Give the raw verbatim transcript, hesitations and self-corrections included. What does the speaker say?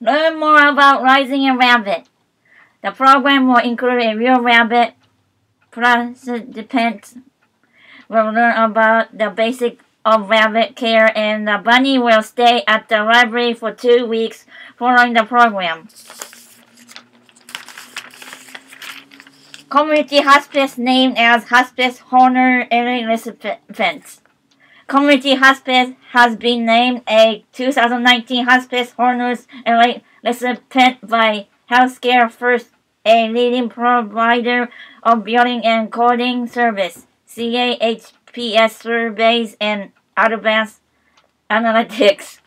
Learn more about Raising a Rabbit. The program will include a real rabbit. Participants will learn about the basics of rabbit care, and the bunny will stay at the library for two weeks following the program. Community Hospice named as Hospice Honor Elite Recipients. Community Hospice has been named a two thousand nineteen Hospice Honors Elite Recipient by Healthcare First, a leading provider of billing and coding service, C A H P S surveys, and advanced analytics.